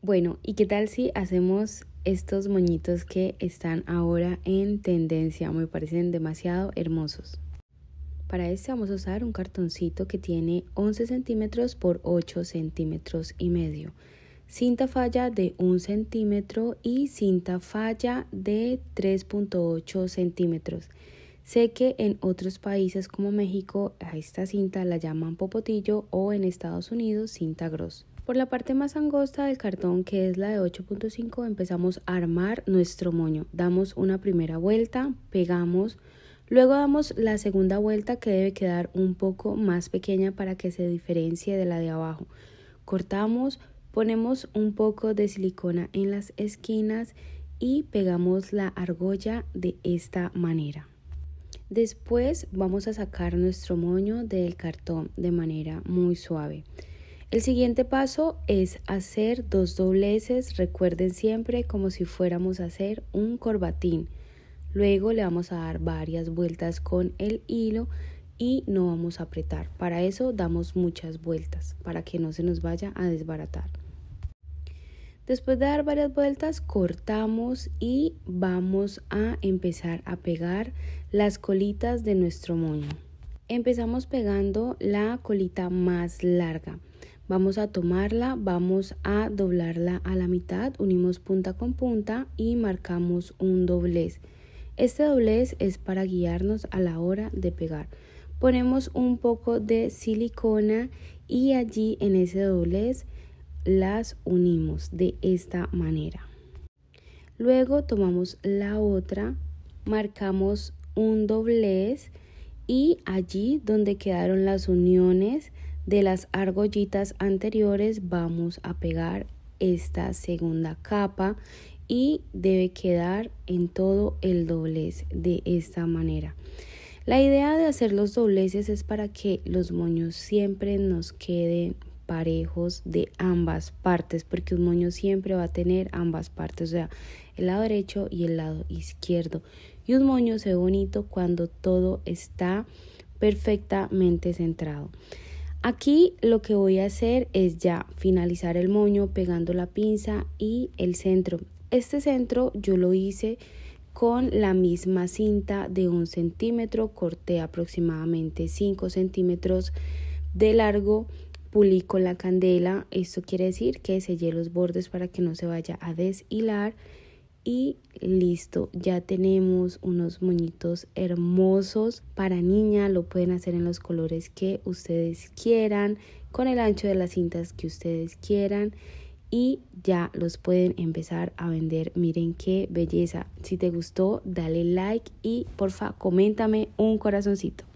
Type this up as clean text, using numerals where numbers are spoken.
Bueno, ¿y qué tal si hacemos estos moñitos que están ahora en tendencia? Me parecen demasiado hermosos. Para este vamos a usar un cartoncito que tiene 11 centímetros por 8 centímetros y medio. Cinta falla de 1 centímetro y cinta falla de 3.8 centímetros. Sé que en otros países como México a esta cinta la llaman popotillo o en Estados Unidos cinta gros. Por la parte más angosta del cartón, que es la de 8.5, empezamos a armar nuestro moño. Damos una primera vuelta, pegamos, luego damos la segunda vuelta que debe quedar un poco más pequeña para que se diferencie de la de abajo. Cortamos, ponemos un poco de silicona en las esquinas y pegamos la argolla de esta manera. Después vamos a sacar nuestro moño del cartón de manera muy suave. El siguiente paso es hacer 2 dobleces, recuerden siempre como si fuéramos a hacer un corbatín. Luego le vamos a dar varias vueltas con el hilo y no vamos a apretar. Para eso damos muchas vueltas, para que no se nos vaya a desbaratar. Después de dar varias vueltas cortamos y vamos a empezar a pegar las colitas de nuestro moño. Empezamos pegando la colita más larga. Vamos a tomarla, vamos a doblarla a la mitad, unimos punta con punta y marcamos un doblez. Este doblez es para guiarnos a la hora de pegar. Ponemos un poco de silicona y allí en ese doblez las unimos de esta manera. Luego tomamos la otra, marcamos un doblez y allí donde quedaron las uniones de las argollitas anteriores vamos a pegar esta segunda capa y debe quedar en todo el doblez de esta manera. La idea de hacer los dobleces es para que los moños siempre nos queden parejos de ambas partes, porque un moño siempre va a tener ambas partes, o sea, el lado derecho y el lado izquierdo. Y un moño se ve bonito cuando todo está perfectamente centrado. Aquí lo que voy a hacer es ya finalizar el moño pegando la pinza y el centro. Este centro yo lo hice con la misma cinta de 1 centímetro, corté aproximadamente 5 centímetros de largo, pulí con la candela, esto quiere decir que sellé los bordes para que no se vaya a deshilar y listo, ya tenemos unos moñitos hermosos para niña. Lo pueden hacer en los colores que ustedes quieran, con el ancho de las cintas que ustedes quieran y ya los pueden empezar a vender. Miren qué belleza. Si te gustó, dale like y porfa, coméntame un corazoncito.